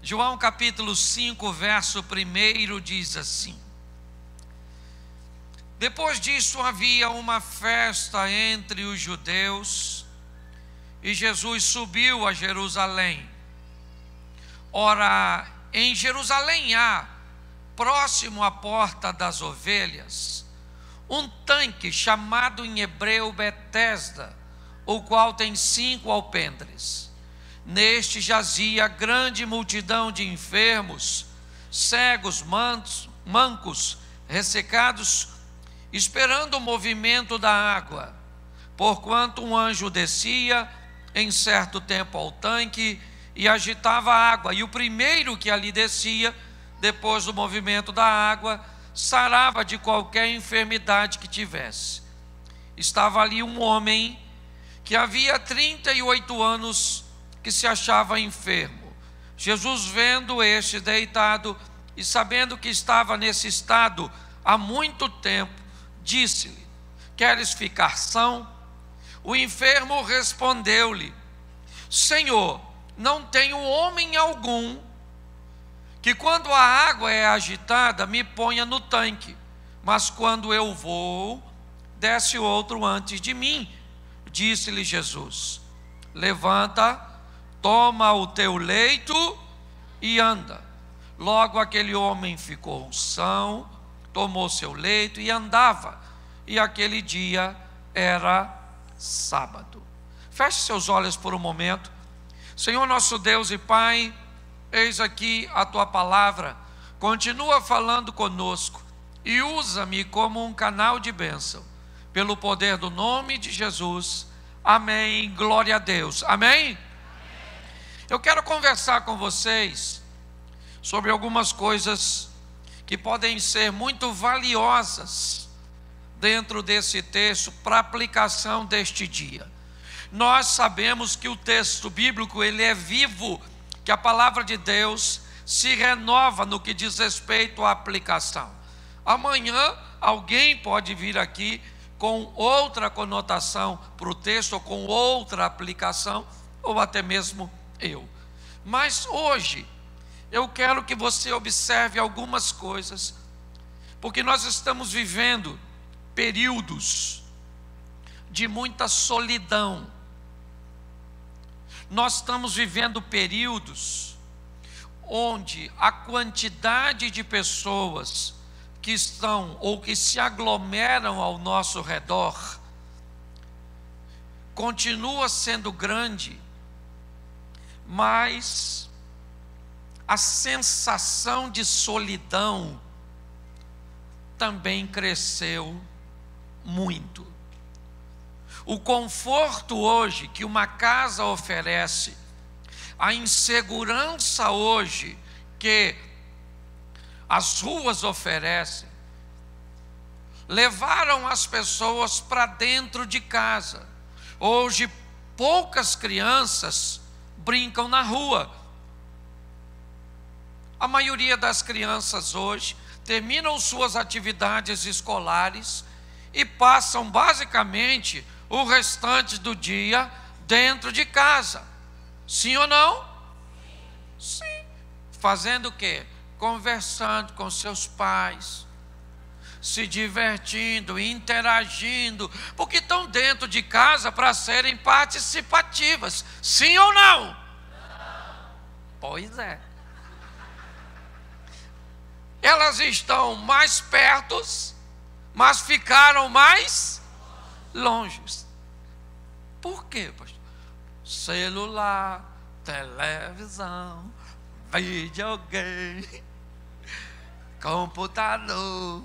João capítulo 5, verso 1 diz assim: depois disso havia uma festa entre os judeus, e Jesus subiu a Jerusalém. Ora, em Jerusalém há, próximo à porta das ovelhas, um tanque chamado em hebreu Betesda, o qual tem 5 alpendres. Neste jazia grande multidão de enfermos, cegos, mancos, ressecados, esperando o movimento da água, porquanto um anjo descia em certo tempo ao tanque e agitava a água, e o primeiro que ali descia, depois do movimento da água, sarava de qualquer enfermidade que tivesse. Estava ali um homem que havia 38 anos que se achava enfermo. Jesus, vendo este deitado e sabendo que estava nesse estado há muito tempo, disse-lhe: queres ficar são? O enfermo respondeu-lhe: Senhor, não tenho homem algum que, quando a água é agitada, me ponha no tanque, mas quando eu vou, desce outro antes de mim. Disse-lhe Jesus: levanta, toma o teu leito e anda. Logo aquele homem ficou são, tomou seu leito e andava, e aquele dia era sábado. Feche seus olhos por um momento. Senhor nosso Deus e Pai, eis aqui a tua palavra, continua falando conosco e usa-me como um canal de bênção, pelo poder do nome de Jesus. Amém, glória a Deus, amém? Eu quero conversar com vocês sobre algumas coisas que podem ser muito valiosas dentro desse texto para aplicação deste dia. Nós sabemos que o texto bíblico ele é vivo, que a palavra de Deus se renova no que diz respeito à aplicação. Amanhã alguém pode vir aqui com outra conotação para o texto, ou com outra aplicação, ou até mesmo eu. Mas hoje eu quero que você observe algumas coisas, porque nós estamos vivendo períodos de muita solidão. Nós estamos vivendo períodos onde a quantidade de pessoas que estão ou que se aglomeram ao nosso redor continua sendo grande, mas a sensação de solidão também cresceu muito. O conforto hoje que uma casa oferece, a insegurança hoje que as ruas oferecem, levaram as pessoas para dentro de casa. Hoje poucas crianças brincam na rua. A maioria das crianças hoje terminam suas atividades escolares e passam basicamente o restante do dia dentro de casa. Sim ou não? Sim. Fazendo o quê? Conversando com seus pais, se divertindo, interagindo, porque estão dentro de casa para serem participativas. Sim ou não? Não. Pois é. Elas estão mais perto, mas ficaram mais longe. Por quê, pastor? Celular, televisão, videogame, computador.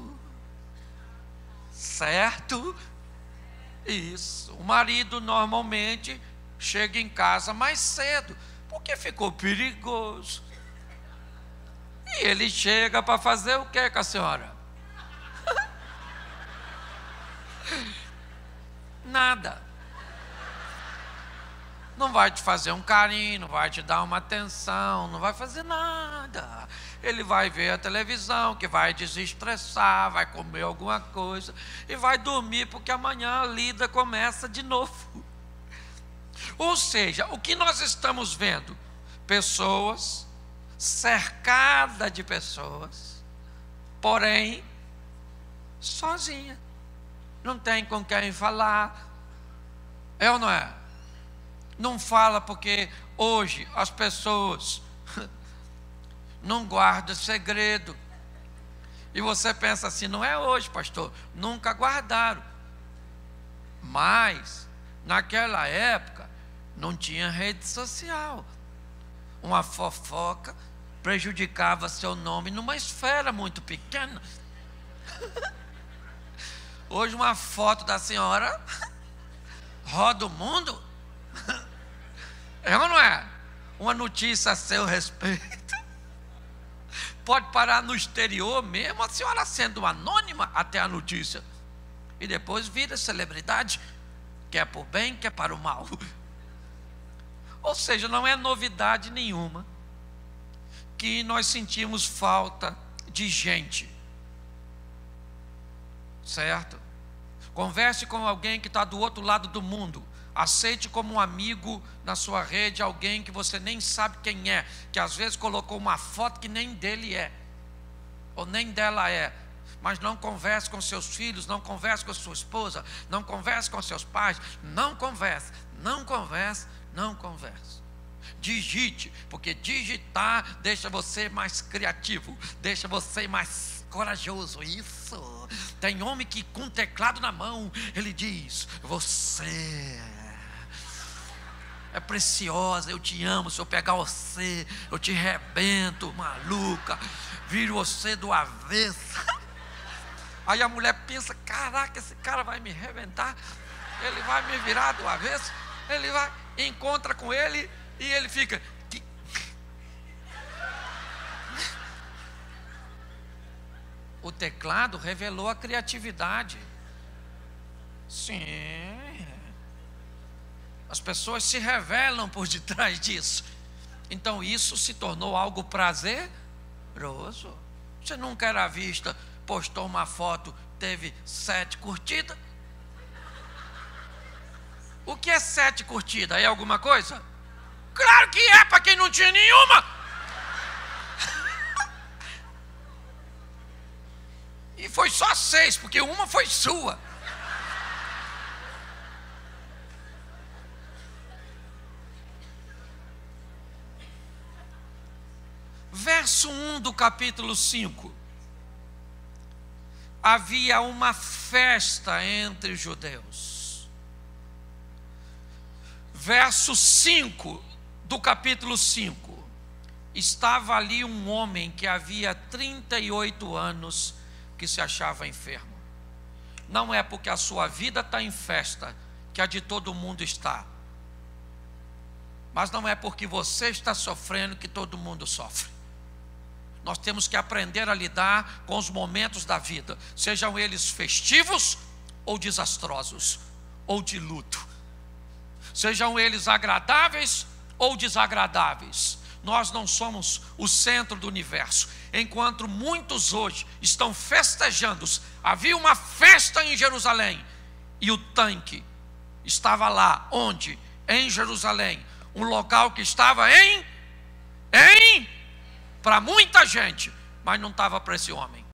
Certo? Isso. O marido normalmente chega em casa mais cedo, porque ficou perigoso. E ele chega para fazer o que com a senhora? Nada. Não vai te fazer um carinho, não vai te dar uma atenção, não vai fazer nada. Ele vai ver a televisão, que vai desestressar, vai comer alguma coisa e vai dormir, porque amanhã a lida começa de novo. Ou seja, o que nós estamos vendo? Pessoas cercada de pessoas, porém sozinha, não tem com quem falar. É ou não é? Não fala porque hoje as pessoas não guardam segredo. E você pensa assim: não é hoje, pastor, nunca guardaram. Mas naquela época não tinha rede social. Uma fofoca prejudicava seu nome numa esfera muito pequena. Hoje uma foto da senhora roda o mundo. É ou não é? Uma notícia a seu respeito pode parar no exterior mesmo, a senhora sendo anônima até a notícia, e depois vira celebridade, quer para o bem, quer para o mal. Ou seja, não é novidade nenhuma que nós sentimos falta de gente, certo? Converse com alguém que está do outro lado do mundo. Aceite como um amigo na sua rede alguém que você nem sabe quem é, que às vezes colocou uma foto que nem dele é, ou nem dela é. Mas não converse com seus filhos, não converse com sua esposa, não converse com seus pais, não converse, não converse, não converse. Digite, porque digitar deixa você mais criativo, deixa você mais corajoso. Isso. Tem homem que com teclado na mão, ele diz: você é preciosa, eu te amo. Se eu pegar você, eu te rebento, maluca, viro você do avesso. Aí a mulher pensa: caraca, esse cara vai me rebentar, ele vai me virar do avesso. Ele vai, encontra com ele e ele fica... O teclado revelou a criatividade. Sim. As pessoas se revelam por detrás disso. Então isso se tornou algo prazeroso. Você nunca era vista, postou uma foto, teve 7 curtidas. O que é 7 curtidas? É alguma coisa? Claro que é, para quem não tinha nenhuma. E foi só 6, porque uma foi sua. Verso 1 do capítulo 5. Havia uma festa entre os judeus. Verso 5 do capítulo 5. Estava ali um homem que havia 38 anos que se achava enfermo. Não é porque a sua vida está em festa que a de todo mundo está. Mas não é porque você está sofrendo que todo mundo sofre. Nós temos que aprender a lidar com os momentos da vida, sejam eles festivos ou desastrosos, ou de luto, sejam eles agradáveis ou desagradáveis. Nós não somos o centro do universo. Enquanto muitos hoje estão festejando, havia uma festa em Jerusalém, e o tanque estava lá, onde? Em Jerusalém, um local que estava para muita gente, mas não estava para esse homem.